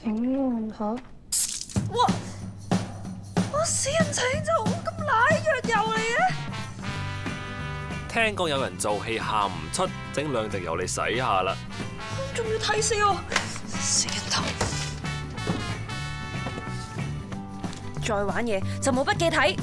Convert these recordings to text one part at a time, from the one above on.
請問下，哇！我死人請就咁奶藥油嚟嘅。 聽講有人做戲喊唔出，整2滴油嚟洗下啦。 仲要睇死我，死人頭！ 再玩嘢就冇筆記睇。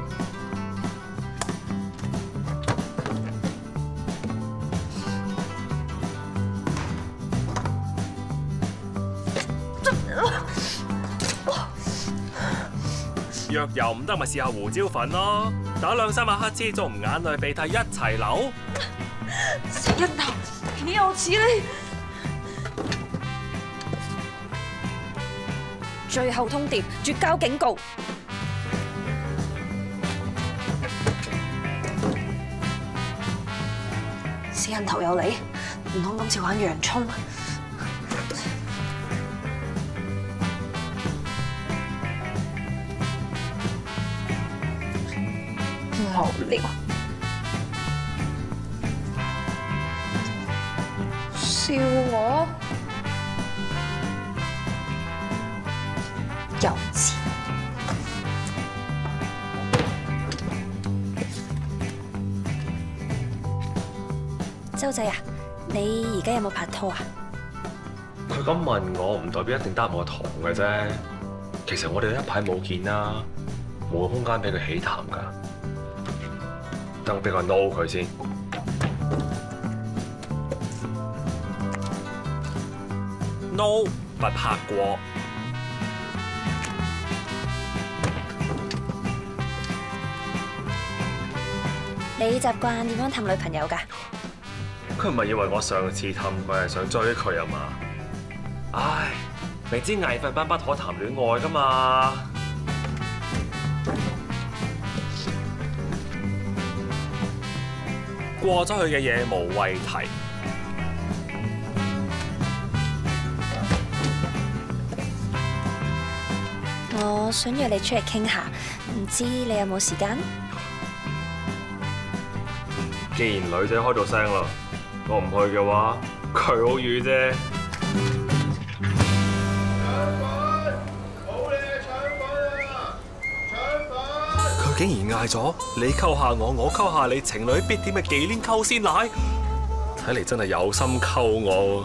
藥油唔得咪試下胡椒粉咯，打2、3下乞嗤，仲唔眼淚鼻涕一齊流？ 死人頭，豈有此理！ 最後通牒，絕交警告。 死人頭有嚟，唔通今次玩洋葱？無聊，笑我幼稚。 周仔啊，你而家有冇拍拖啊？ 佢咁問我，唔代表一定擔我堂嘅啫。其實我哋都一排冇見啦，冇個空間俾佢起談㗎。等俾個 no 佢先。no 不拍過。 你習慣點樣氹女朋友㗎？ 佢唔係以為我上次氹佢係想追佢啊嘛？唉，明知藝訓班不可談戀愛㗎嘛。過咗去嘅嘢無謂提。 我想約你出嚟傾下，唔知你有冇時間？ 既然女仔開到聲啦，我唔去嘅話，佢好瘀啫。佢竟然嗌咗你溝下我，我溝下你，情侶必點嘅忌廉溝鮮奶，睇嚟真係有心溝我。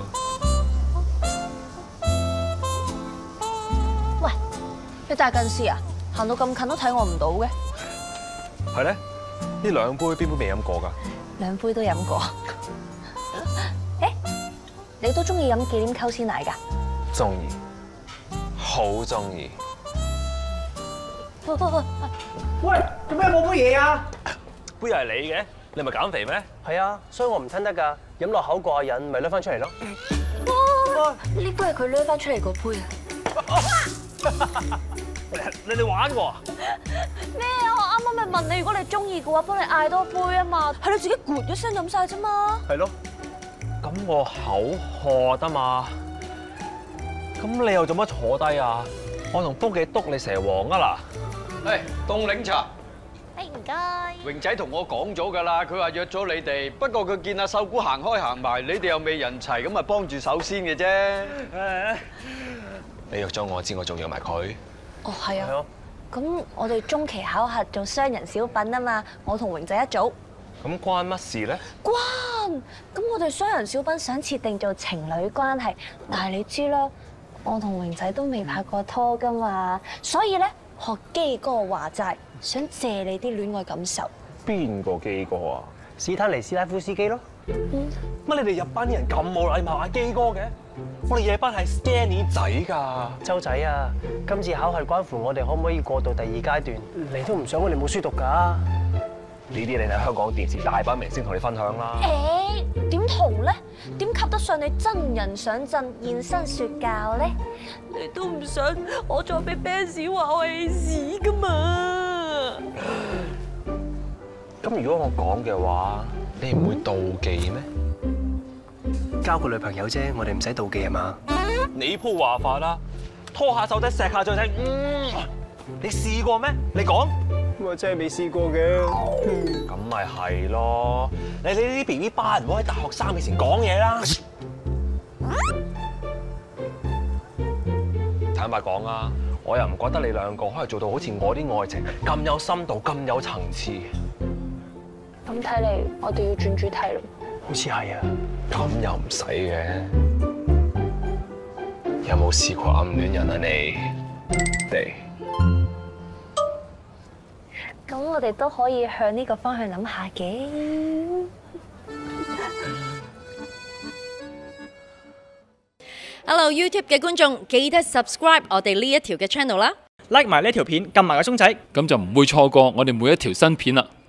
喂，你大近視啊？行到咁近都睇我唔到嘅。 係咧，呢2杯邊杯未飲過㗎 2杯都飲過。誒，你都中意飲忌廉溝鮮奶㗎？ 中意，好中意。 喂， 喂，做咩冇杯嘢啊？ 杯又係你嘅，你咪減肥咩？ 係啊，所以我唔吞得㗎，飲落口過下癮，咪攞翻出嚟咯。 呢杯係佢掠翻出嚟個杯啊！ 你哋玩喎？ 咩啊？我啱啱咪問你，如果你中意嘅話，幫你嗌多杯啊嘛，係你自己咕一聲飲晒啫嘛。 係咯。 咁我口渴得嘛？咁你又做乜坐低啊？我同福記督你蛇王啊嗱！ 誒，凍檸茶。 誒，唔該。 榮仔同我講咗㗎啦，佢話約咗你哋，不過佢見阿秀姑行開行埋，你哋又未人齊，咁咪幫住手先嘅啫。 你約咗我知，我仲約埋佢。 哦，係啊。咁我哋中期考核做雙人小品啊嘛，我同榮仔一組。 咁關乜事咧？ 關。咁我哋雙人小品想設定做情侶關係，但係你知啦，我同榮仔都未拍過拖㗎嘛，所以咧學基哥話齋，想借你啲戀愛感受。 邊個基哥啊？ 史坦尼斯拉夫斯基咯。乜你哋入班啲人咁冇禮貌嗌基哥嘅？我哋夜班係 Scanny 仔㗎。周仔啊，今次考核關乎我哋可唔可以過到第2階段，你都唔想我哋冇書讀㗎。 呢啲你睇香港電視大班明星同你分享啦。 誒，點同咧？點及得上你真人上陣現身説教咧？你都唔想我再俾 fans 話我係屎㗎嘛？ 咁如果我講嘅話，你唔會妒忌咩？ 交個女朋友啫，我哋唔使妒忌啊嘛。 你鋪話法啦，拖下手仔錫下嘴仔，你試過咩？你講。 我真係未試過嘅。 咁咪係咯，你哋呢啲 BB 班唔好喺大學生面前講嘢啦。 坦白講啊，我又唔覺得你兩個可以做到好似我啲愛情咁有深度、咁有層次。 咁睇嚟，我哋要轉主題咯。 好似係啊。 咁又唔使嘅。有冇試過暗戀人啊你哋？ 咁我哋都可以向呢個方向諗下嘅。 Hello YouTube 嘅觀眾，記得 subscribe 我哋呢一條嘅 channel 啦 ，like 埋呢條片，撳埋個鐘仔， 咁就唔會錯過我哋每一條新片啦。